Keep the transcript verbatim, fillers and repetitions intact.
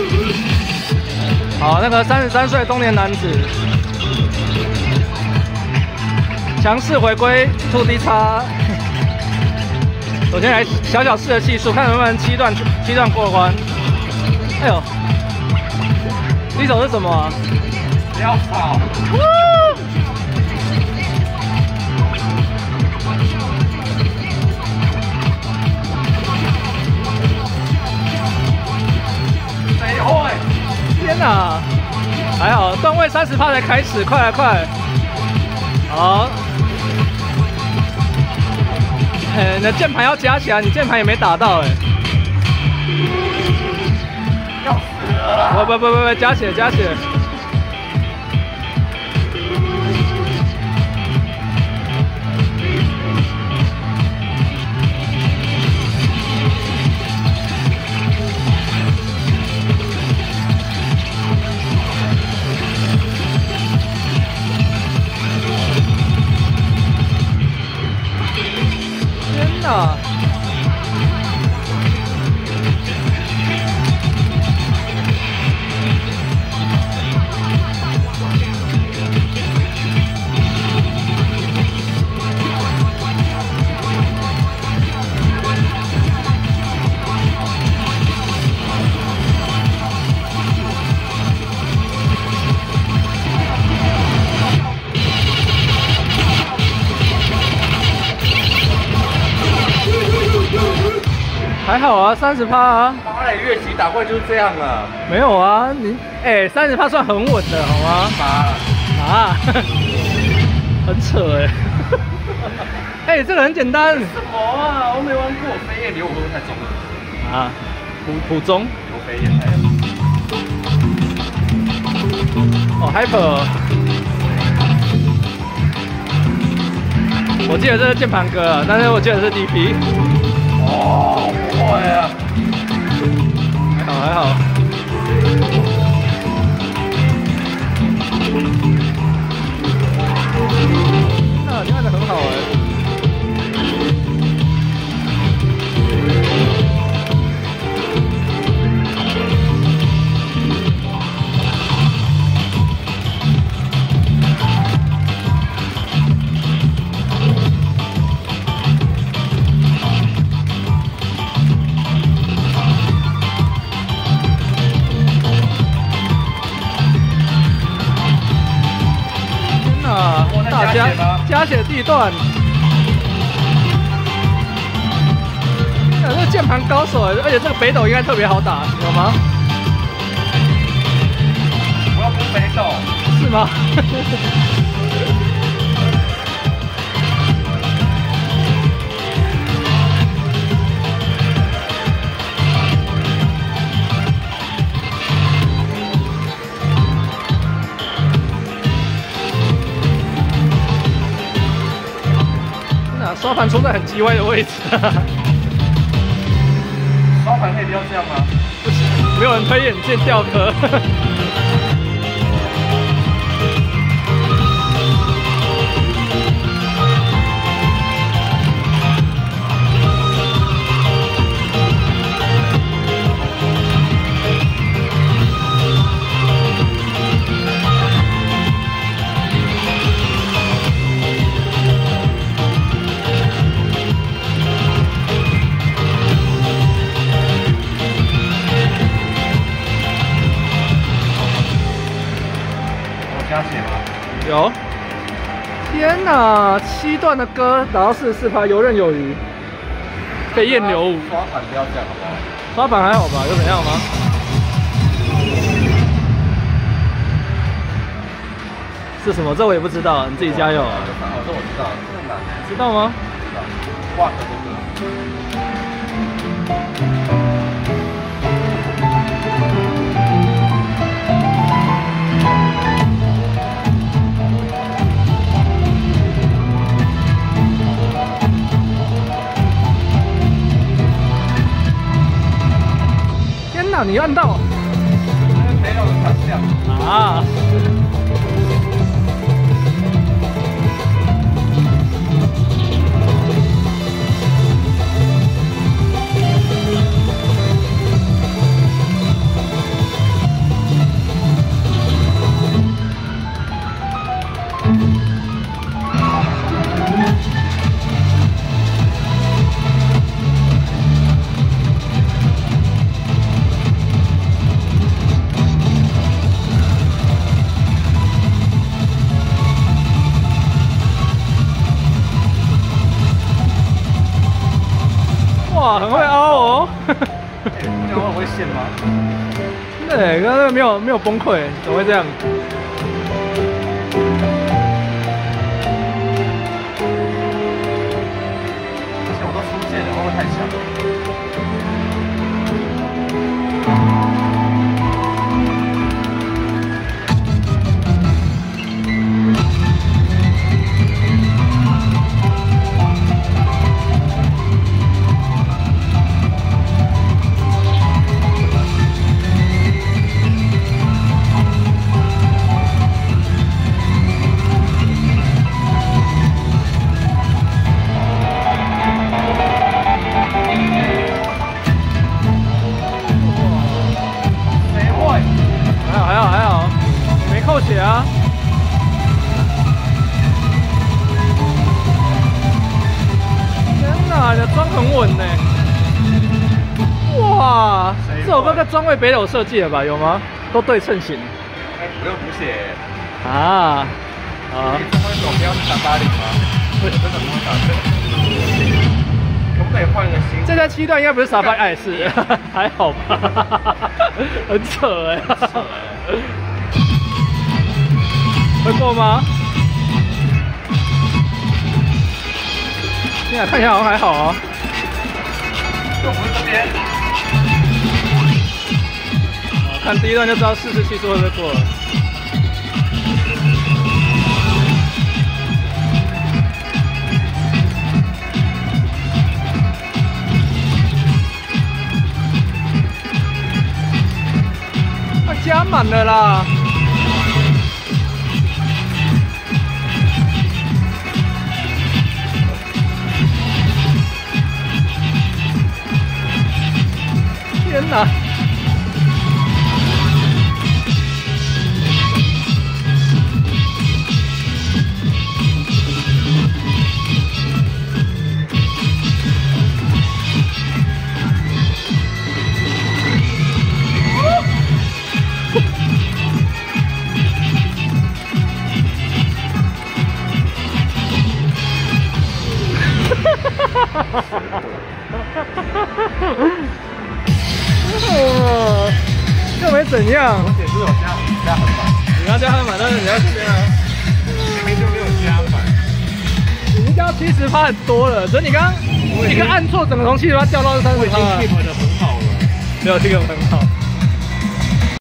好，那个三十三岁中年男子，强势回归兔 D 叉。我先来小小试的技术，看能不能七段七段过关。哎呦，第一手是什么、啊？ 不要跑！谁会？ 天哪！还好，段位三十趴才开始，快来快！好。 哎、欸，你的键盘要加起来，你键盘也没打到哎、欸。 要死了！ 不不不不不，加血加血。天哪！还好啊，三十趴啊。 妈嘞，越级打怪就是这样了。 没有啊，你哎，三十趴算很稳的，好吗？ 妈啊，很扯哎。哎、欸，这个很简单。 什么啊？我没玩过飞燕流，会不会太重了？ 啊，普普中。 流飞燕太。 哦 ，Hyper。我记得这是键盘歌，但是我记得是 D P。 哦，不会啊。 还好还好。那你按的很好哎。 大加加血地段，这个键盘高手，而且这个北斗应该特别好打，有吗？ 我要不是北斗， 是吗？刷盘冲在很叽歪的位置， 刷盘可以不要这样吗？ 不行，没有人推眼键掉壳。 加血吗？ 有。天哪，七段的歌打到四十四趴，游刃有余。飞燕流舞。 刷盘不要这样好不好？ 刷盘还好吧？有怎样吗？是什么？这我也不知道，你自己加油。 哦，这我知道，这很难。 知道吗？ 知道。挂的这个。 那你按到， 没有反向啊！ 哇，很会凹哦。 这样会不会陷吗？ 对，刚刚没有没有崩溃，怎么会这样？ 而且我都出现了，会不会太强？ 啊！天哪，你的妆很稳呢！哇，这首歌该专为北斗设计了吧？有吗？都对称型。 哎，不用补写啊啊！ 你这么走不要打八零吗？我真的不会打这。可不可以换个新？ 这在七段应该不是傻白爱是，还好吧？很扯哎、欸。会过吗？现在看起来好像还好啊。 又不是这边。 看第一段就知道四十七速会不会过了。啊，加满了啦！天哪！哦，又没怎样。 我姐是有加加横板， 你要加横板，但是你要这边啊。 明明就没有加板。 你应该要七十趴很多了，所以你刚刚你刚按错，整个从七十趴掉到三十趴。 我已经 keep 的很好了， 没有 keep 得很好。